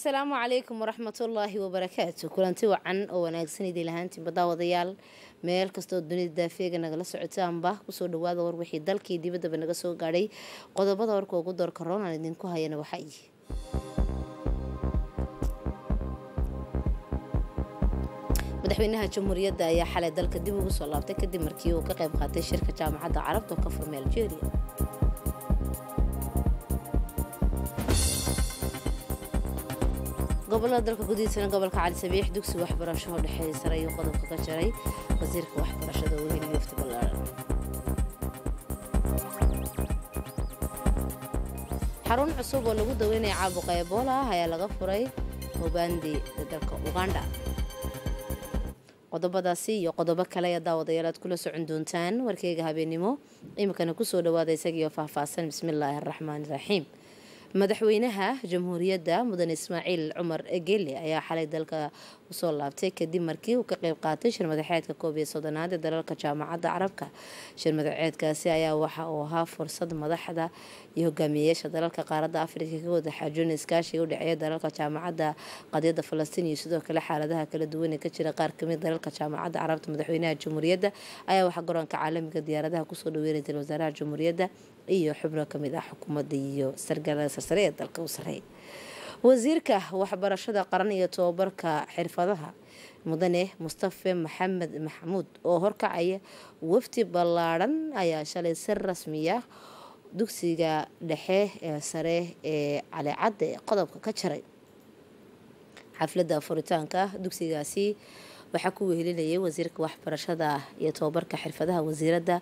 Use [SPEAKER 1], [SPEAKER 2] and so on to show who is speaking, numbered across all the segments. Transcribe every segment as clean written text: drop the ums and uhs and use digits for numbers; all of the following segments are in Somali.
[SPEAKER 1] السلام عليكم ورحمة الله وبركاته. كلانتي وعن أو wanaagsan idin lahaantiin badawadayaal meel kasta oo dunida daafeega nagala socotaanba kusoo dhawaada war wixii dalkii dibadda naga soo gaadhay qodobada warka ugu doorka roon aan idinku hayana waxa ay madaxweynaha jamhuuriyadda ayaa xalay dalka dib ugu soo laabtay kadib markii uu ka qayb qaatay shirka jaamacadda carabta oo ka furmay Algeria. gobolada dalka gudihiisa gobolka Cali Sabiix dugsi waxbarasho oo dhaxeeyay sare iyo qodobka ka jaray wasiirka waxbarashada uu helay wafdi ballaaran. xarun cusub oo lagu daweynay caabuqa Ebola ayaa laga furay Mubandi dalka Uganda. qodobadaasi iyo qodobo kale ayaa daawadayaal aad kula socon doontaan warkayga habeenimo imikana ku soo dhawaada isaga faahfaahsan bismillaahir rahmaanir rahiim. madaxweynaha jamhuuriyadda mudan Ismaaciil Cumar Geelle ayaa xalay dalka u soo laabtay kadib markii uu ka qayb qaatay shir madaxeedka 11aad ee dalalka jaamacadda carabka. shir madaxeedkaasi ayaa waxa uu ahaa fursad madaxda iyo hogaamiyeyaasha dalalka qaaradda Afrika ka wada xaajoon iskaashi u dhaceeya dalalka jaamacadda qadiyadda Falastiin iyo sidoo kale xaaladaha kala duwan ee ka jira qaar ka mid dalalka jaamacadda carabta. madaxweynaha jamhuuriyadda ayaa waxa garoonka caalamiga diyaaradaha ku soo dhaweeyay ra'iisul wasaaraha jamhuuriyadda iyo xubno kamid ah xukuumadda iyo sargaalada sare ee dalka u sareeyay. wasiirka waxbarashada qaran iyo tababarka xirfadaha mudane Mustafa Maxamed Maxamuud oo horkacaya wafdi ballaaran ayaa shalay si rasmi ah dugsiga dhexe ee sare ee Cali Cadde qodobka ka jaray. xafladda furitaanka dugsigaasi waxa ku wehelinayay wasiirka waxbarashada iyo tababarka xirfadaha wasiiradda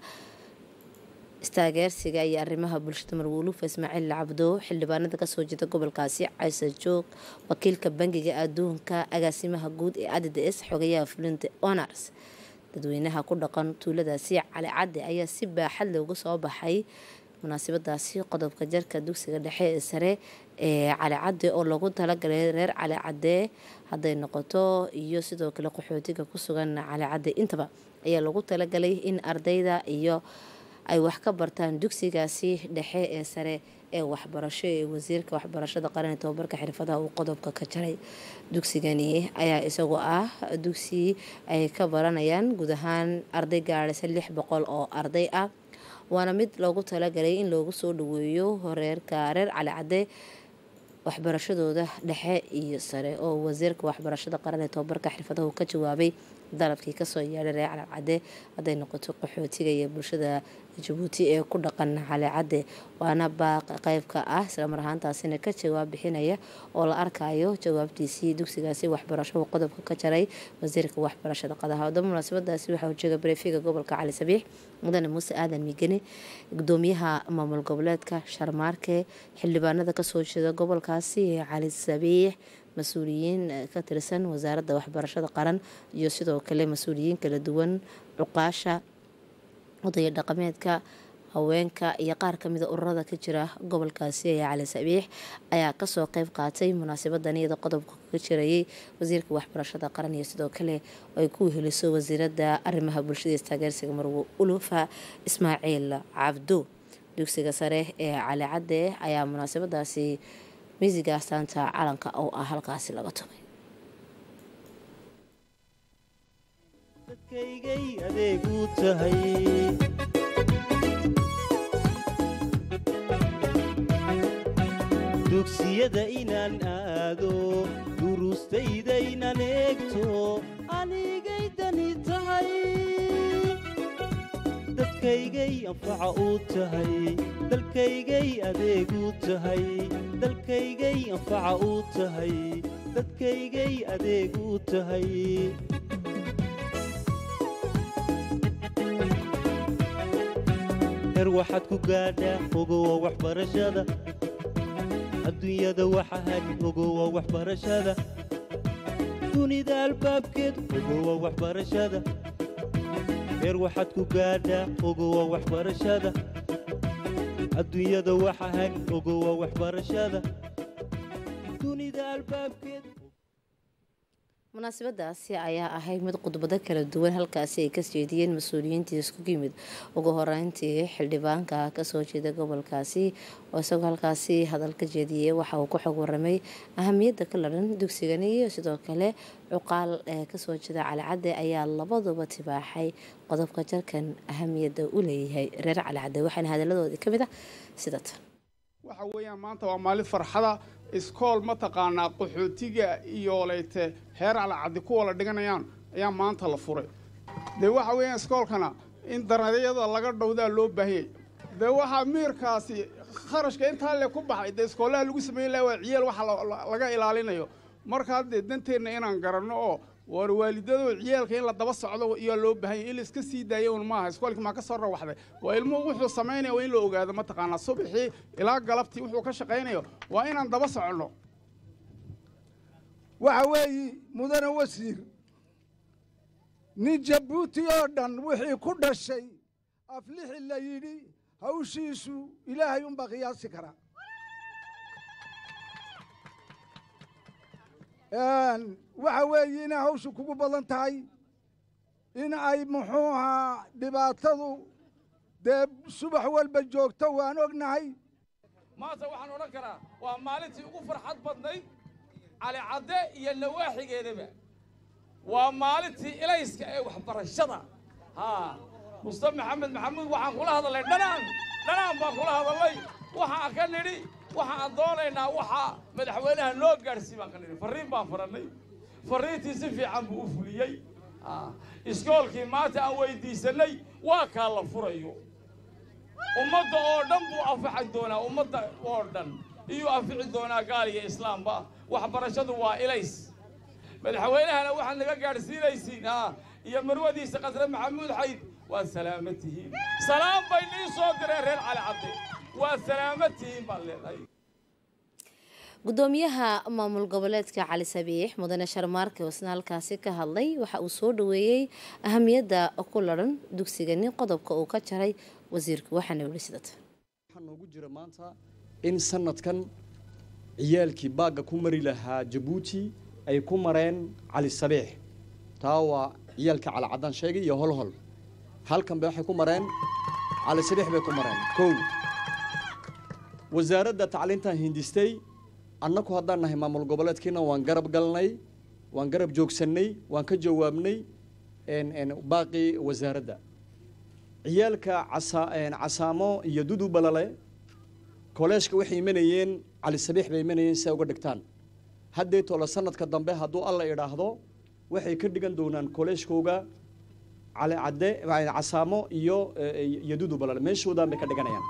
[SPEAKER 1] istaageersiga iyo arrimaha bulshada Marwuluuf Ismaaciil Cabdo xildhibaanada ka soo jeeda gobolkaasi Caysa Joog wakiilka bangiga adduunka agaasimaha guud ee ADDS xogayaha fulinta Honors. dadweynaha ku dhaqan tuuladaasi Cali Cadde ayaa si baaxad leh uga soo baxay munaasabadaasi qodobka jarka dugsiga dhexe ee sare ee Cali Cadde oo lagu talagalay reer Cali Cadde haday noqoto iyo sidoo kale qaxootiga ku sugan Cali Cadde intaba ayaa lagu talagalay in ardayda iyo ay wax ka bartaan dugsigaasi dhexe ee sare ee waxbarasho ee wasiirka waxbarashada qaran ee tababarka xirfadaha uu qodobka ka jaray. dugsigani ayaa isagu ah dugsi ay ka baranayaan guud ahaan arday gaaraysa 600 oo arday ah waana mid loogu talagalay in loogu soo dhaweeyo reerka reer Cali Cadde waxbarashadooda dhexe iyo sare oo wasiirka waxbarashada qaran ee tababarka xirfadaha uu ka jawaabay dalabkii ka soo yeeray reer Cali Cadde haday noqoto qaxootiga iyo bulshada Djibouti ee ku dhaqan Cali Cadde waana baaq qayb ka ah isla mar ahaantaasina ka jawaab bixinaya oo la arkayo jawaabtiisii dugsigaasi waxbarasho qodobka ka jaray wasiirka waxbarashada qadaha. munaasabadaasi waxa uu jeega breefiga gobolka Cali Sabiix mudane Muuse Aadan Migani gudoomiyaha maamul goboleedka Sharmaarke xildhibaanada ka soo jeeda gobolkaasi Cali Sabiix mas'uuliyiin ka tirsan wasaaradda waxbarashada qaran iyo sidoo kale mas'uuliyiin kala duwan cuqaasha odaya dhaqameedka haweenka iyo qaar ka mid ah ururada ka jira gobolkaasi ee Cali Sabiix ayaa ka soo qayb qaatay munaasabadan iyada qodobka ka jirayay wasiirka waxbarashada qaran iyo sidoo kale ay ku heliso wasiiradda arrimaha bulshada istaageersiga Marwuluuf Ismaaciil Cabdo. dugsiga sare ee Cali Cadde ayaa munaasabadaasi miisiga astaanta calanka oo ah halkaasi laga tumay.
[SPEAKER 2] dadkaygay adeegu tahay dugsiyada inaan aado duruustayda inaan eegto anigay dani tahay dadkaygay anfaca u tahay dalkaygay adeegu tahay dalkaygay anfaca u tahay dadkaygay adeegu tahay waxaad ku gaadhaa ogowa waxbarashada adduunyada waxa hag ogowa waxbarashada dunida albaabkeed ogowa waxbarashada waxaad ku gaadhaa ogowa waxbarashada adduunyada waxa hag ogowa waxbarashada dunida albaabkeed.
[SPEAKER 1] munaasabadaasi ayaa ahayd mid khudbado kala duwan halkaasi ay ka jeediyeen mas-uuliyiintii isku yimid ugu horeyntii xildhibaanka kasoo jeeda gobolkaasi oo isagoo halkaasi hadal ka jeediyey waxa uu ku xog waramay ahamiyadda ka laran dugsigani iyo sidoo kale cuqaal kasoo jeeda Calicadde ayaa labaduba tibaaxay qodobka jarkan ahamiyadda u leeyahay reer Calicadde waxaana hadaladoodii ka mid ah sida tan
[SPEAKER 3] waxa weeyaan maanta waa maalin farxada iskool ma taqaanaa qaxootiga iyo leeyte heer Calicadde ku wala dhiganayaan ayaa maanta la furay waxa weeyaan iskoolkana in daraadyada laga dhowdaa loo baahiyay waxa miirkaasi kharashka inta le ku baxay iskoolaha lagu sameeyay waa ciyaal waxa laga ilaalinayo marka danteena inaan garanno oo war waalidadu ciyaalka in la daba socdo iyo loo baahan in iska sii daayo maaha iskoolka ma ka soo rawaxday waa ilmo wuxuu sameeyay in la ogaado ma taqaana subaxii ilaa galabtii wuxuu ka shaqeynayo waa inaan daba socono
[SPEAKER 4] waxa weeye mudane wasiir nin Jabuuti oo dhan wixii ku dhashay aflixi la yiri hawshiisu ilaahay un baqiyaasi kara waxa weeye in hawshu kugu badan tahay in ay muxuu ahaa dhibaatadu subax walba joogto waan ognahay
[SPEAKER 5] maanta waxaan oran karaa waa maalintii ugu farxad badnayd Calicadde iyo nawaaxigeedaba waa maalintii ilayska ee waxbarashada Mustafa Maxamuud waxaan kula hadalay dhanaan baan kula hadalay waxaan ka nidhi waxaan doonaynaa waxa madaxweynaha loo gaarsiin baan ka nidhi fariin baan faranay fariintii si fiican buu u fuliyay iskoolkii maanta aan weydiisanay waa ka la furayo ummadda oo dhan buu afaxay doonaa ummadda oo dhan iyo afici doonaa gaal iyo islaamba waxbarashadu waa ilays madaxweynahana waxaan naga gaarsiinaysiin iyo marwadiisa qasre maxamuud xayd waa salaamatihiin salaam bay nii soo direen reer Calicadde waa salaamatihiin baan leedahay
[SPEAKER 1] gudoomiyaha maamul goboleedka Cali Sabiix mudane Sharmaarke wasna halkaasi ka hadlay waxa uu soo dhaweeyay ahamiyadda ku laran dugsigani qodobka uu ka jaray wasiirku waxaana wali sidata
[SPEAKER 6] waxaan ugu jira maanta in sanadkan ciyaalkii baaga ku mari lahaa Jabuuti ay ku mareen Cali Sabiix taa waa ciyaalka Calicaddan sheegay iyo holhol halkan bay waxay ku mareen Cali Sabiix bay ku mareen kow wasaaradda tacliinta hindistay annagu haddaan nahay maamul goboleedkiina waan garab galnay waan garab joogsanay waan ka jawaabnay baaqi wasaaradda ciyaalka casaamo iyo dudu balale koleeshka waxay imanayeen Cali Sabiix bay imanayeen si ay uga dhigtaan haddii tolo sanadka dambe hadduu alla idhaahdo waxay ka dhigan doonaan koleeshkooga Calicadde casaamo iyo dudu balale meeshoodan bay ka dhiganayaan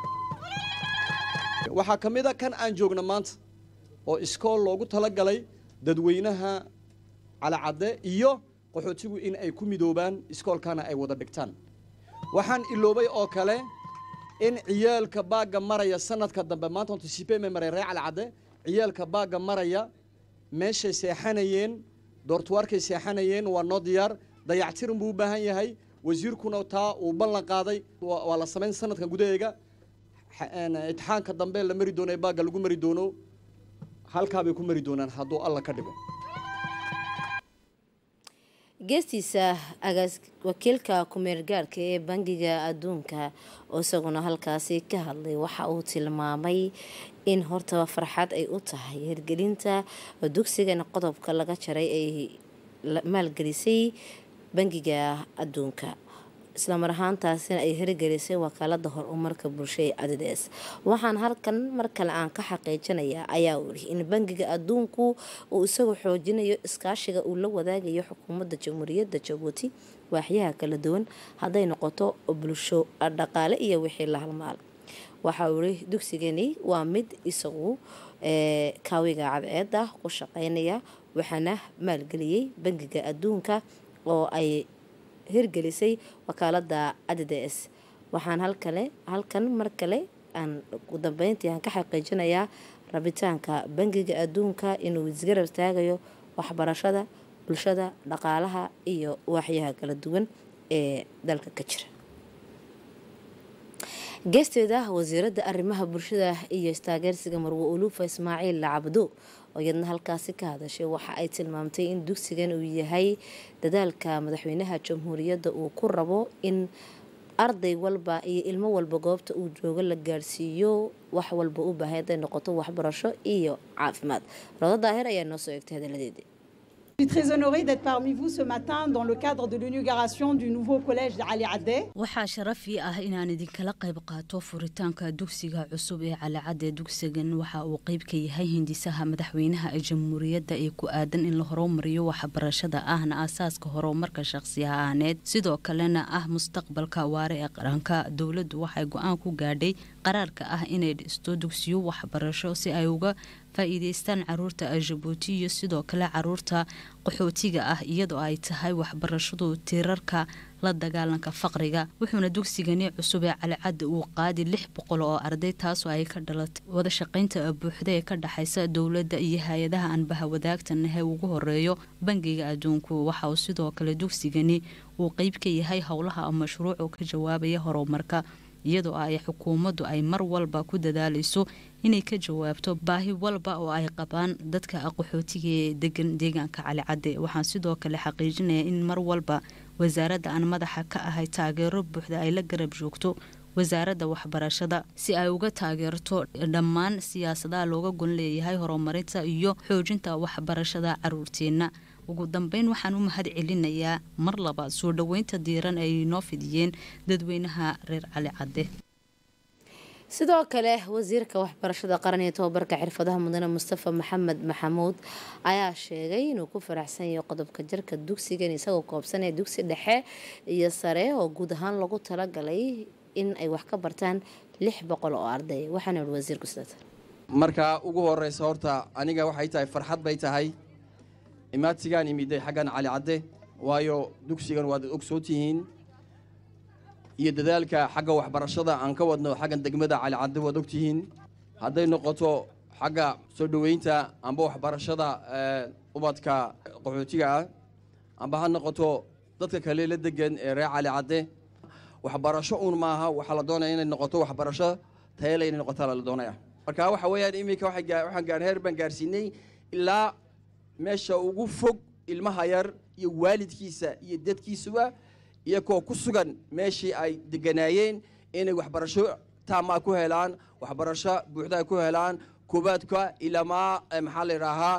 [SPEAKER 6] waxaa ka mid ah kan aan joogno maanta oo iskool loogu talagalay dadweynaha Calicadde iyo qaxootigu in ay ku midoobaan iskoolkana ay wada dhigtaan waxaan iloobay oo kale in ciyaalka baaga maraya sanadka dambe maanta anticipate memory reer Calicadde ciyaalka baaga maraya meeshay seexanayeen doortuwarkay seexanayeen waa noo diyaar dayactirin buu u baahan yahay wasiirkuna taa uu ballan qaaday waa la sameyn sanadkan gudaheega imtixaanka dambe la mari doono baaga lagu mari doono halkaa bay ku mari doonaan hadduu alla ka dhigo
[SPEAKER 1] geestiisa wakiilka ku-meelgaarka ee bangiga adduunka oo isaguna halkaasi ka hadlay waxa uu tilmaamay in hortaba farxad ay u tahay hirgelinta dugsigan qodobka laga jaray ay maalgelisay bangiga adduunka isla mar ahaantaasina ay hirgelisay wakaalada horumarka bulshada ee ADDS waxaan halkan mar kale aan ka xaqiijinayaa ayaa weli in bangiga adduunku uu isagu xoojinayo iskaashiga uu la wadaagayo xukuumadda jamhuuriyadda Jabuuti waaxyaha kala duwan haday noqoto bulsho dhaqaale iyo wixii la halmaal waxa uu dugsigani waa mid isagu kaawiga cadceeda ku shaqeynaya waxaana maalgeliyay bangiga adduunka oo ay hirgelisay wakaalada ADDS waxaan halkan mar kale aan ugu dambeyntii aan ka xaqiijinayaa rabitaanka bangiga adduunka inuu isgarab taagayo waxbarashada bulshada dhaqaalaha iyo waaxyaha kala duwan ee dalka ka jira geesteeda wasiirada arrimaha bulshada iyo istaageersiga Marwo Ulufa Ismaaciil Cabdo oo iyadna halkaasi ka hadashay waxa ay tilmaamtay in dugsigan uu yahay dadaalka madaxweynaha jamhuuriyadda uu ku rabo in arday walba iyo ilmo walba goobta uu joogo la gaarsiiyo wax walba u baahan yahay noqoto waxbarasho iyo caafimaad. Rodo Daahir ayaa noo soo eegtay hadaladeedii.
[SPEAKER 7] Je suis très honorée d'être parmi vous ce matin dans le cadre de l'inauguration du nouveau collège d'Ali Adde.
[SPEAKER 8] waxaa sharaf ii ah inaan idinkala qayb qaato furitaanka dugsiga cusub ee Ali Adde. dugsigan waxa uu qayb ka yahay hindisaha madaxweynaha jamhuuriyadda ee ku aadan in la horumariyo waxbarashada ahna aasaaska horumarka shakhsi ahaaneed sidoo kalena ah mustaqbalka waara ee qaranka. dowladdu waxay go'aan ku gaadhay qaraarka ah inay dhisto dugsiyo waxbarasho si ay uga faa'iideystaan caruurta Djibouti iyo sidoo kale caruurta qaxootiga ah iyadoo ay tahay waxbarashadu tiirarka la dagaalanka faqriga. wuxuuna dugsigani cusub ee Ali Adde uu qaadi 600 oo arday taasoo ay ka dhalatay wada shaqaynta buuxda ee ka dhaxaysa dowladda iyo hay'adaha aan bahwadaagtanahay ugu horeeyo bangiga adduunku. waxa uu sidoo kale dugsigani uu qayb ka yahay howlaha mashruuc oo ka jawaabaya horumarka iyadoo ay xukuumaddu ay mar walba ku dadaalayso inay ka jawaabto baahi walba oo ay qabaan dadka qaxootiga ee degan deegaanka Ali Adde. waxaan sidoo kale xaqiijinayaa in mar walba wasaaradda aan madaxa ka ahay taageero buuxda ay la garab joogto wasaaradda waxbarashada si ay uga taageerto dhammaan siyaasadaha looga gon leeyahay horumarinta iyo xoojinta waxbarashada caruurteena. ugu dambeyn waxaan u mahad celinayaa mar labaad soo dhaweynta diiran ay noo fidiyeen dadweynaha reer Ali Adde.
[SPEAKER 1] sidoo kale wasiirka waxbarashada qaran iyo tababarka xirfadaha mudane Mustafa Maxamed Maxamuud ayaa sheegay inuu ku faraxsan yahay qodobka jarka dugsigan isagoo koobsanaya dugsi dhexe iyo sare oo guud ahaan lagu talagalay in ay wax ka bartaan 600 oo arday. waxaana wasiirku sidaas
[SPEAKER 6] marka ugu horeysa horta aniga waxay tahay farxad bay tahay imaadsigaan imiday xaggan Ali Adde waayo dugsigan waad ogsootihiin iyo dadaalka xagga waxbarashada aan ka wadno xaggan degmada Ali Adde waad ogtihiin hadday noqoto xagga soo dhaweynta amba waxbarashada ubadka qaxootiga ah amba ha noqoto dadka kale la degan ee reer Ali Adde. waxbarasho uun maaha waxa la doonayaa inay noqoto waxbarasho tayo leh inay noqoto la doonayaa. marka waxa weeyaan imika waxaan heer baan gaarsiinay ilaa meesha ugu fog ilmaha yar iyo waalidkiisa iyo dadkiisuba iyagoo ku sugan meeshii ay deganaayeen inay waxbarasho taama ku helaan waxbarasho buuxda ku helaan koobaadka ilaa maxaa la yiraahaa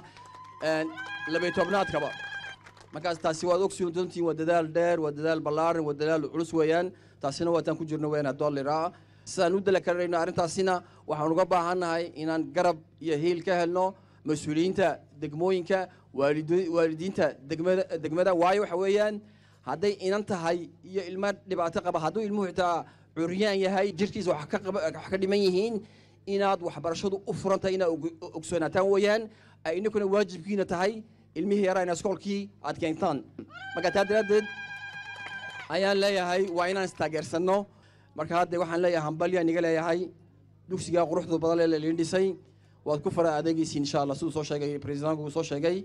[SPEAKER 6] 12aadkaba. markaas taasi waad ogsoon doontiin waa dadaal dheer waa dadaal ballaaran waa dadaal culus weeyaan. taasina waataan ku jirno weeyaan $1 sidaan u dala karayno arrintaasina waxaan uga baahannahay inaan garab iyo hiil ka helno mas-uuliyiinta degmooyinka waalidiinta degmada waayo waxa weeyaan hadday inan tahay iyo ilmo dhibaato qaba hadduu ilmuhu xitaa curyaan yahay jirkiisa wax ka dhiman yihiin inaad waxbarashadu u furantahay inaad ogsoonataan weeyaan ay inkuna waajibkiina tahay ilmihii yaraa ina iskoolkii aad keentaan. marka taa daraaddeed ayaan leeyahay waa inaan istaageersanno. marka hadda waxaan leeyahay hambalyaa niga leeyahay dugsiga quruxda badan ee la dhisay waad ku fara adeegaysiin insha Allah sidoo soo sheegay presidentku soo sheegay.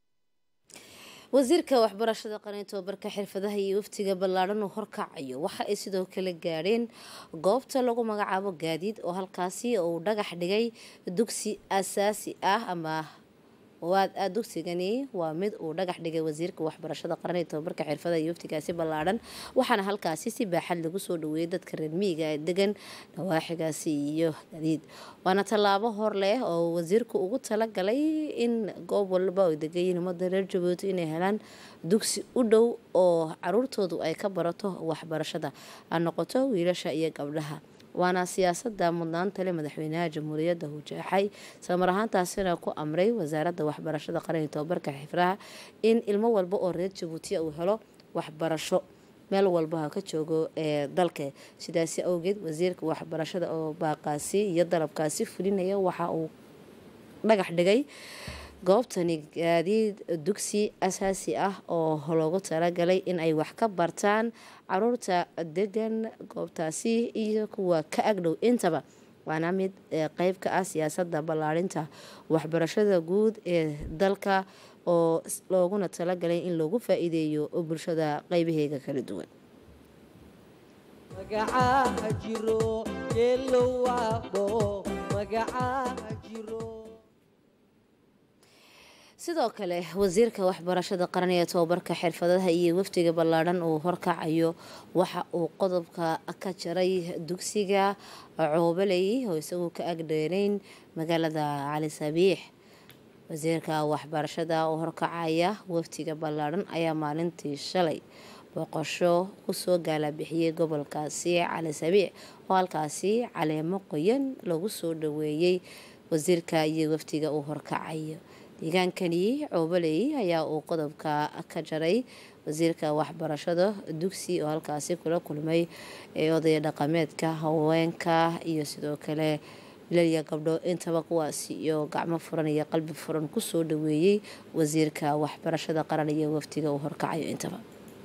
[SPEAKER 1] wasiirka waxbarashada qaran tababarka xirfadaha iyo waftiga ballaaran oo horkacayo waxa ay sidoo kale gaareen goobta lagu magacaabo gaadiid oo halkaasi uu dhagax dhigay dugsi asaasi ah ama dugsigani waa mid uu dhagax dhigay wasiirka waxbarashada qaran ee tababarka xirfadaha iyo waftigaasi ballaaran waxaana halkaasi si baaxad lagu soo dhaweeyay dadka reer miyiga ee degan nawaaxigaasi iyo gaadiid. waana tallaabo hor leh oo wasiirku ugu talagalay in goob walba oo degan ummadda reer Djibouti inay helaan dugsi u dhow oo caruurtoodu ay ka barato waxbarashada aan noqoto wiilasha iyo gabdhaha. waana siyaasadda mudnaanta leh madaxweynaha jamhuuriyadda uu jeexay samar ahaantaasina ku amray wasaaradda waxbarashada qaran iyo tababarka xirfadaha in ilmo walba oo reer Djibouti uu helo waxbarasho meel walba ka joogo ee dalka. sidaas awgeed wasiirka waxbarashada oo baaqaasi iyo dalabkaasi fulinaya waxa uu dhagax dhigay goobtani gaadiid dugsi asaasi ah oo loogu talagalay in ay wax ka bartaan caruurta degan goobtaasi iyo kuwa ka agdhow intaba. waana mid qayb ka ah siyaasadda ballaarinta waxbarashada guud ee dalka oo looguna talagalay in loogu faa'iideeyo bulshada qaybaheega kala duwan. sidoo kale wasiirka waxbarashada qaran ee tababarka xirfadaha iyo wafdiga ballaadhan uu horkacayo waxa uu qodobka ka jaray dugsiga Coobaley oo isagoo ka agdheerayn magaalada Cali Sabiix. wasiirka waxbarashada oo horkacaya wafdiga ballaadhan ayaa maalintii shalay booqasho kusoo gaala bixiyay gobolkaasi Cali Sabiix oo halkaasi caleemo qoyan lagu soo dhaweeyay wasiirka iyo wafdiga uu horkacayo. deegaankani Coobaley ayaa uu qodobka ka jaray wasiirka waxbarashada dugsi oo halkaasi kula kulmay oday dhaqameedka haweenka iyo sidoo kale wiilal gabdho intaba kuwaasi iyo gacmo furan iyo qalbi furan kusoo dhaweeyay wasiirka waxbarashada qaran iyo wafdiga uu horkacayo intaba.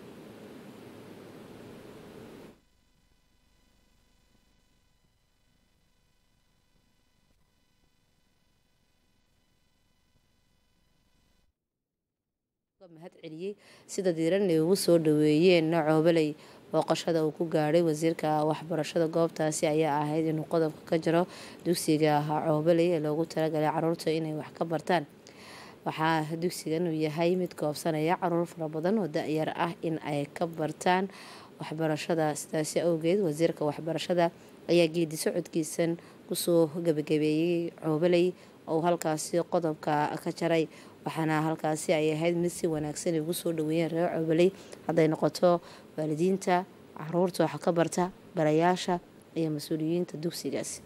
[SPEAKER 1] mahad celiyay sida diiran ay ugu soo dhaweeyeen Coobaley. booqashada uu ku gaadhay wasiirka waxbarashada goobtaasi ayaa ahayd inuu qodobka ka jaro dugsiga Coobaley ee loogu talagalay caruurta inay wax ka bartaan. waxaa dugsigan uu yahay mid koobsanaya caruur fara badan oo da'yar ah in ay ka bartaan waxbarashada. sidaasi awgeed wasiirka waxbarashada ayaa geedi socodkiisan kusoo gabagabeeyay Coobaley oo halkaasi qodobka ka jaray. waxaana halkaasi ay ahayd mid si wanaagsan ugu soo dhaweeyeen reer Coobaley hadday noqoto waalidiinta caruurta wax ka barta barayaasha iyo mas'uuliyiinta dugsigaasi.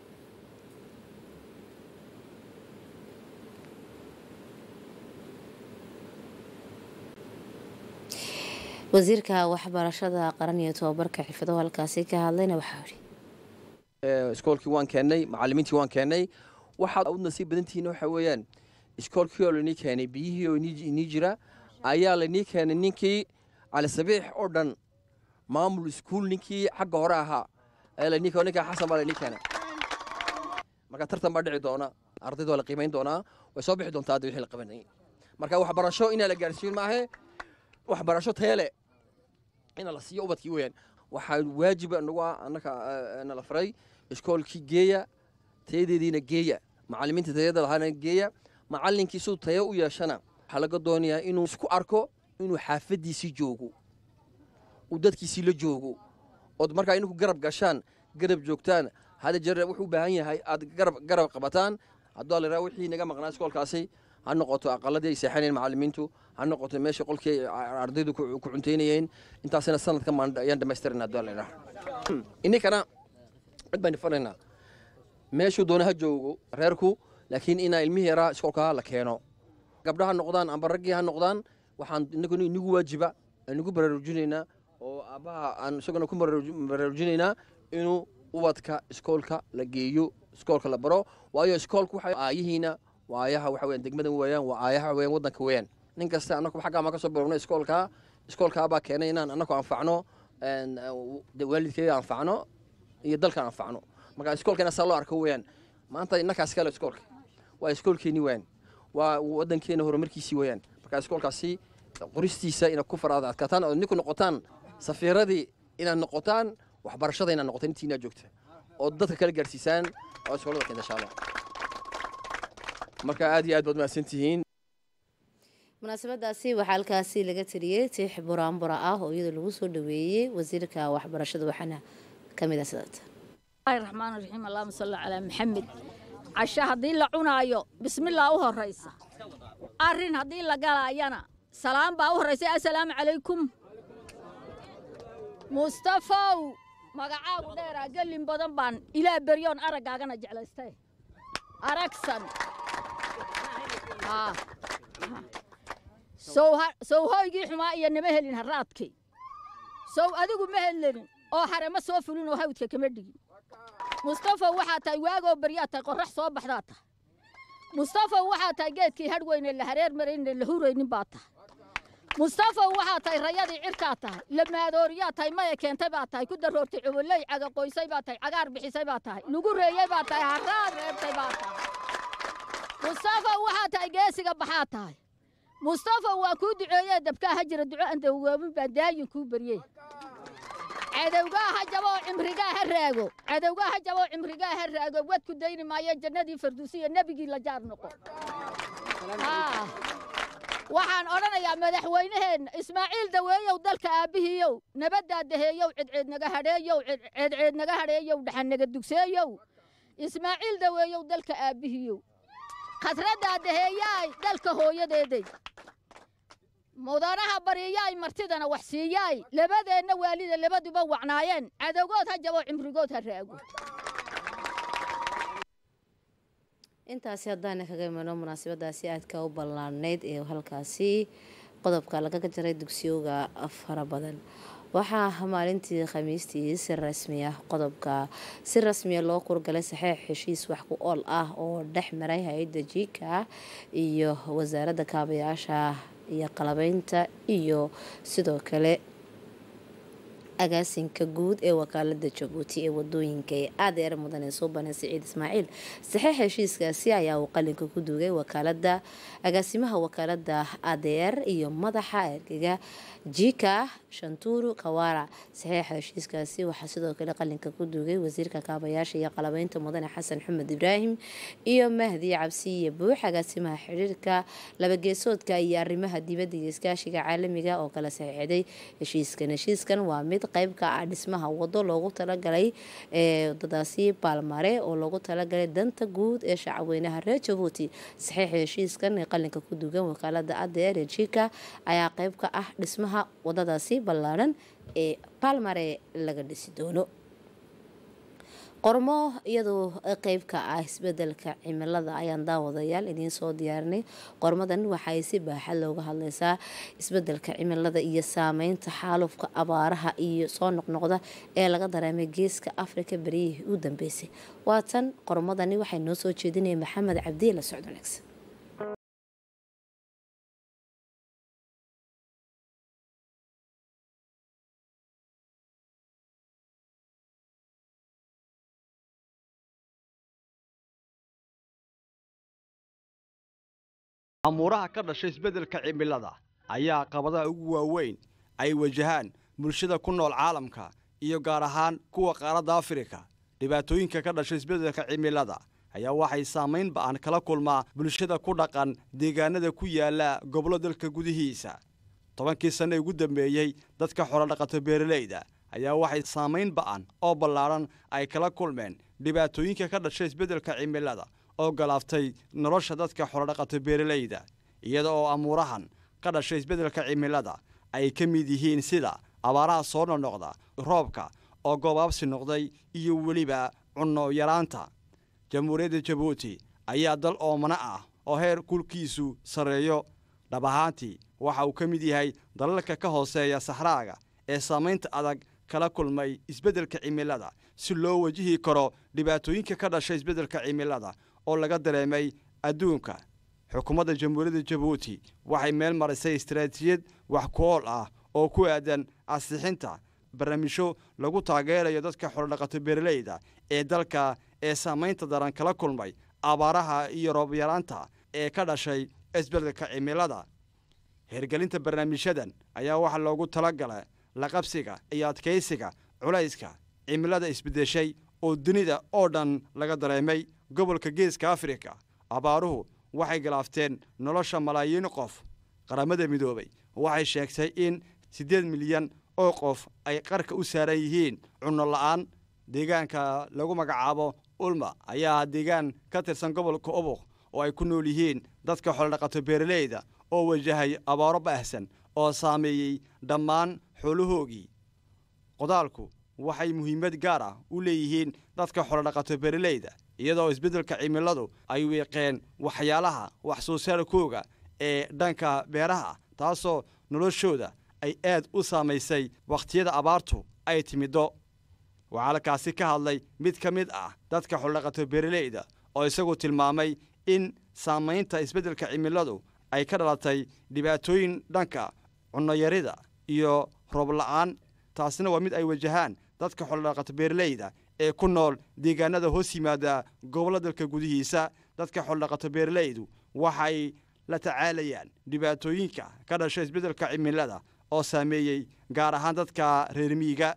[SPEAKER 1] wasiirka waxbarashada qaran iyo tababarka xirfadaha halkaasi ka hadlayna waxa uu yiri
[SPEAKER 9] iskoolkii waan keenay macallimiintii waan keenay waxa uu nasiib badantiina waxa weeyaan iskoolkii oo la keenay biyihii oo inii jira ayaa la keenay ninkii Cali Sabiix oo dhan maamul iskuul ninkii xagga hore ahaa ee la ninka xasan baa la keenay. marka tartan baa dhici doona ardayda waa la qiimeyn doonaa way soo bixi doontaa wixii la qabanay. marka waxbarasho in la gaarsiin maahe waxbarasho tayale in la siiyo ubadkii weeyaan. waxaa waajib annaka la faray iskoolkii geeya tayadeediina geeya macallimiinta tayada lahaana geeya macallinkii soo tayo u yeeshana waxa laga doonayaa inuu isku arko inuu xaafadiisii joogo oo dadkiisii la joogo oo markaa inuu garab gashaan garab joogtaan hada jeer wuxuu u baahan yahay aad garab qabataan haddii la raawo wixii naga maqnaa iskoolkaasi ha noqoto aqaladii ay seexaneen macallimiintu ha noqoto meesha qolkii ardaydu ku cunteynayeen intaasina sanadka maan ayaan dhameystirnaa haddii la raawo inkana cid baan fanaynaa meeshu doona ha joogo reerku laakiin ina ilmihi yaraa iskoolka la keeno gabdhaha noqdaan amba raggii ha noqdaan waxaan inagu waajiba inagu baraarujinaynaa oo aabaha aan isaguna ku baraarujinaynaa inuu ubadka iskoolka la geeyo iskoolka la baro waayo iskoolku waxa aayihiina waayaha waxa weeyaan degmadan weeyaan waa aayaha weeyaan wadanka weeyaan nin kasta anagu xagga ma ka soo barno iskoolka baa keenay inaan anagu anfacno waalidkeeda anfacno iyo dalka anfacno marka iskoolkana saa loo arko weeyaan maanta innakaas kale iskoolka waa iskoolkeeni weeyaan waa wadankeena horumarkiisii weeyaan marka iskoolkaasi qoristiisa ina ku faraad adkaataan oo ninku noqotaan safiiradii ina noqotaan waxbarashada ina noqotaan intiina joogta oo dadka kala gaarsiisaan oo iskoolada keenta insha Allah. marka aad iyo aad baad mahadsantihiin.
[SPEAKER 1] munaasabadaasi waxaa halkaasi laga tiriyay tix buraanbura ah oo iyadoo lagu soo dhaweeyay wasiirka waxbarashada waxaana ka mid ah sidata
[SPEAKER 10] الرحمن الرحيم اللهم صل على محمد عشاء هدي لا cunaayo bismillah u horeysa arin hadii la galaayana salaam baa u horeysa assalaamu calaykum Mustafa magacaagu dheera galin badan baan ilaa bariyoon aragaagana jeclaystay aragsan soo hoygii xumaa iyo nima helin haraadkii soo adigu ma helin oo harama soo fulin oo hawdka kama dhigin Mustafa waxa tahay waago bariyaata qorax soo baxdaata Mustafa waxa tahay geedkii hadweyne la hareer marin la huraynin baata Mustafa waxa tahay rayadii cirka tahay lamaadoriya tahay ma keentay baa tahay ku daroortay cubulay caga qoysay baa tahay cagaar bixisay baa tahay lagu reeyay baa tahay haraad reebtay baa tahay Mustafa waxa tahay geesiga baxaa tahay Mustafa waa ku duceeyay dabka hajira duco anta waabin baa daayin ku bariyay cadowgaha jabo cimrigaha raago cadowgaha jabo cimrigaha raago wad ku dayni maayo jannadii farduusiya nabigii la jaar noqo waxaan odhanayaa madaxweynaheena Ismaaciil Daweeyow dalka aabihiyow nabadda daheeyow cidcid naga hadheeyow dhaxan naga dugseeyow Ismaaciil Daweeyow dalka aabihiyow khasradda daheeyay dalka hooyadeeday mudanaha bariyay martidana wax siiyay labadeena waalida labaduba wacnaayeen cadowgood ha jabo cimrigood ha raago
[SPEAKER 1] intaasi haddaan kaga imano munaasabadaasi aadka u ballaarneyd ee halkaasi qodobka laga jaray dugsiyooga fara badan waxaa maalintii khamiistii si rasmi ah qodobka si rasmi ah loo kurgalay saxiix heshiis wax ku ool ah oo dhex maray hay'adda jiika iyo wasaaradda kaabayaasha iyo qalabaynta iyo sidoo kale agaasinka guud ee wakaalada Jabuuti ee wadooyinka ee ADR mudane Suubane Saciid Ismaaciil saxiix heshiiskaasi ayaa uu qalinka ku duugay wakaalada agaasimaha wakaalada ADR iyo madaxa ergeyga jiika Shanturu Kawara saxiix heshiiskaasi waxaa sidoo kale qalinka ku duugay wasiirka kaabayaasha iyo qalabaynta mudane Xasan Xamed Ibraahim iyo Mahdi Cabsiye Buux agaasimaha xiriirka laba geesoodka iyo arrimaha dibadda iyo iskaashiga caalamiga oo kala saxiixday heshiiskan waa mid qayb ka ah dhismaha wado loogu talagalay wadadaasi Balmare oo loogu talagalay danta guud ee shacabweynaha reer Jabuuti saxiix heshiiskan ee qalinka ku duugan wakaalada ADR ee jiika ayaa qayb ka ah dhismaha wadadaasi ballaaran ee Balmare laga dhisi doono qormo iyadoo qayb ka ah isbedelka cimilada ayaan daawadayaal idiin soo diyaarinay qormadan waxay si baaxad looga hadlaysaa isbedelka cimilada iyo saameynta xaalufka abaaraha iyo soo noqnoqda ee laga dareemay geeska Afrika bariyihii u dambeysay waatan qormadani waxay noo soo jeedinay Maxamed Cabdi la socdoonex
[SPEAKER 11] amuuraha ka dhashay isbedelka cimilada ayaa qabadaha ugu waaweyn ay wajahaan bulshada ku nool caalamka iyo gaar ahaan kuwa qaaradda Afrika dhibaatooyinka ka dhashay isbedelka cimilada ayaa waxay saameyn ba'an kala kulmaa bulshada ku dhaqan deegaanada ku yaala gobollo dalka gudihiisa 10 sano ugu dambeeyay dadka xoolo dhaqato beeraleyda ayaa waxay saameyn ba'an oo ballaaran ay kala kulmeen dhibaatooyinka ka dhashay isbedelka cimilada oo galaaftay nolosha dadka xoolo dhaqato beeraleyda iyada oo amuurahan ka dhashay isbedelka cimilada ay ka mid yihiin sida abaaraha soo noqnoqda roobka oo goobabsi noqday iyo waliba cunno yaraanta jamhuuriyadda Jabuuti ayaa dal oomana ah oo heer kulkiisu sareeyo dhab ahaantii waxa uu ka mid yahay dalalka ka hooseeya saxraaga ee saameynta adag kala kulmay isbedelka cimilada si loo wajihi karo dhibaatooyinka ka dhashay isbedelka cimilada oo laga dareemay adduunka xukuumadda jamhuuriyadda Jabuuti waxay meel marisay istiraatiijiyad wax ku ool ah oo ku aadan asixinta barnaamijyo lagu taageerayo dadka xoolo dhaqato beeraleyda ee dalka ee saameynta daran kala kulmay abaaraha iyo roob yaraanta ee ka dhashay isbedelka cimilada hirgelinta barnaamijyadan ayaa waxa loogu talagalay la qabsiga iyo adkeysiga culayska cimilada isbedeshay oo dunida oo dhan laga dareemay gobolka geeska Afrika abaaruhu waxay galaafteen nolosha malaayiin qof qaramada midoobay waxay sheegtay in 8 milyan oo qof ay qarka u saaran yihiin cunno la'aan deegaanka lagu magacaabo Ulma ayaa deegaan ka tirsan gobolka Oboq oo ay ku nool yihiin dadka xoolo dhaqato beeraleyda oo wajahay abaaro baahsan oo saameeyay dhammaan xoolahoogii qodaalku waxay muhiimad gaar ah u leeyihiin dadka xoolo dhaqato beeraleyda iyadoo isbedelka cimiladu ay weeqeen waxyaalaha wax soo saarkooga ee dhanka beeraha taasoo noloshooda ay aad u saameysay waqtiyada abaartu ay timido waxaa halkaasi ka hadlay mid ka mid ah dadka xoolo dhaqato beeraleyda oo isagu tilmaamay in saameynta isbedelka cimiladu ay ka dhalatay dhibaatooyin dhanka cunno yarida iyo roob la'aan taasina waa mid ay wajahaan dadka xoolo dhaqato beeraleyda ee ku nool deegaanada hoos yimaada gobolada dalka gudihiisa dadka xoolo dhaqato beeraleydu waxay la tacaalayaan dhibaatooyinka ka dhashay isbedelka cimilada oo saameeyay gaar ahaan dadka reer miyiga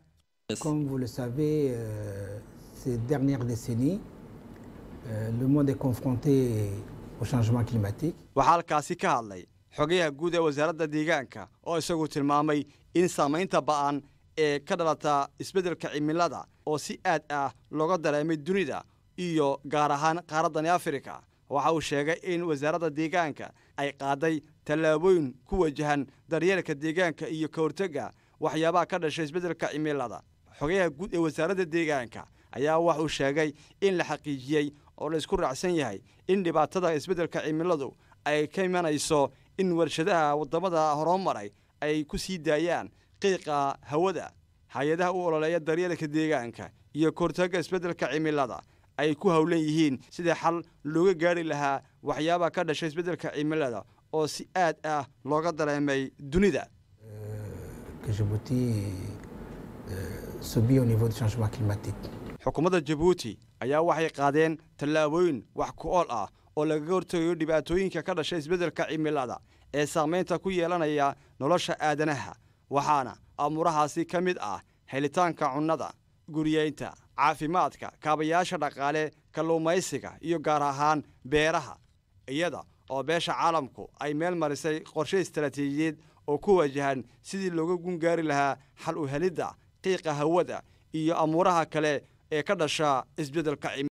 [SPEAKER 12] Comme vous le savez, ces dernières décennies, le monde est confronté au changement climatique.
[SPEAKER 11] waxaa halkaasi ka hadlay xogayaha guud ee wasaaradda deegaanka oo isagu tilmaamay in saamaynta ba'an ee ka dhalata isbeddelka cimilada oo si aad ah looga dareemay dunida iyo gaar ahaan qaaraddani Afrika. waxa uu sheegay in wasaaradda deegaanka ay qaaday tallaabooyin ku wajahan daryeelka deegaanka iyo ka hortagga waxyaabaha ka dhashay isbeddelka cimilada. xogayaha guud ee wasaaradda deegaanka ayaa wax uu sheegay in la xaqiijiyay oo la isku raacsan yahay in dhibaatada isbeddelka cimiladu ay ka imanayso in warshadaha wadamada horumaray ay ku sii daayaan qiiqa hawada. hay'adaha u ololeeya daryeelka deegaanka iyo ka hortagga isbeddelka cimilada ay ku hawlan yihiin sidii xal looga gaari lahaa waxyaabaha ka dhashay isbeddelka cimilada oo si aad ah looga dareemay dunida.
[SPEAKER 12] Que Djibouti subit au niveau du changement climatique.
[SPEAKER 11] xukuumadda Djibouti ayaa waxay qaadeen tallaabooyin wax ku ool ah oo lagaga hortagayo dhibaatooyinka ka dhashay isbeddelka cimilada ee saamaynta ku yeelanaya nolosha aadanaha. waxaana amurahaasi ka mid ah helitaanka cunnada, guriyeynta, caafimaadka, kaabayaasha dhaqaale, kalluumaysiga iyo gaar ahaan beeraha, iyada oo beesha caalamku ay meel marisay qorshe istaraatiijiyeed oo ku wajahan sidii looga gungaari lahaa xal u helidda qiiqa hawada iyo amuraha kale ee ka dhasha isbeddelka cimilada.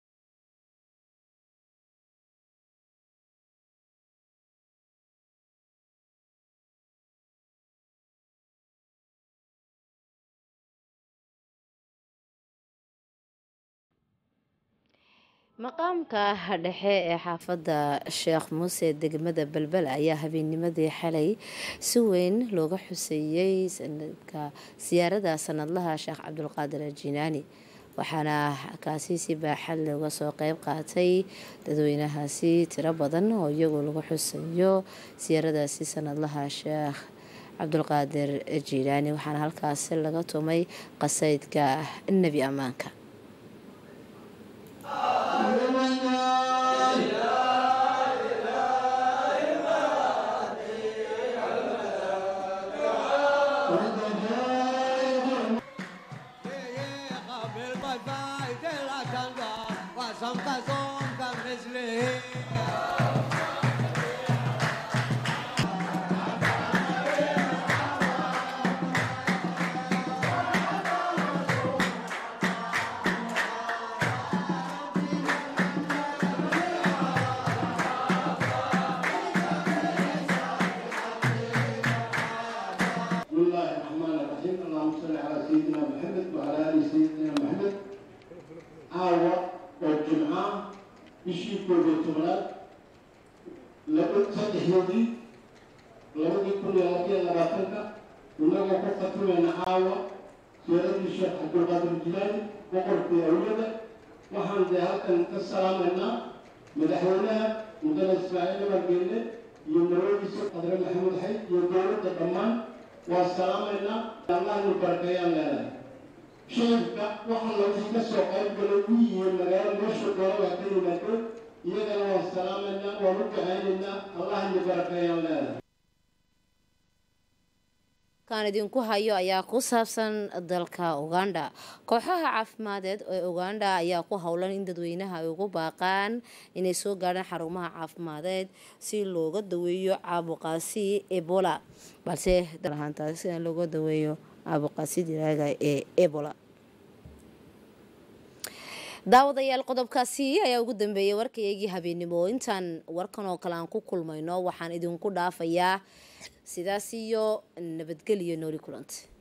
[SPEAKER 1] maqaamka dhexe ee xaafadda Sheekh Muuse degmada Balbal ayaa habeennimadii xalay si weyn looga xuseeyay sanadka siyaarada sanadlaha Sheekh Cabdulqaadir Jilaani waxaana kaasi si baaxad looga soo qayb qaatay dadweynahaasi tiro badan oo iyagoo lagu xusayo siyaaradaasi sanadlaha Sheekh Cabdulqaadir Jilaani waxaana halkaasi laga tumay qasaydka Nabi Amaanka. kan idinku hayo ayaa ku saabsan dalka Uganda. kooxaha caafimadeed ee Uganda ayaa ku howlan in dadweynaha ay ugu baaqaan inay soo gaaraan xarumaha caafimadeed si looga daweeyo caabuqaasi Ebola balse dalahantaasi in looga daweeyo caabuqaasi dilaaga ee Ebola. daawadayaal qodobkaasi ayaa ugu dambeeyay warkaygii habeenimo. intaan warkan oo kale aan ku kulmayno waxaan idinku dhaafayaa sidaas iyo nabadgelyo nooli kulanta.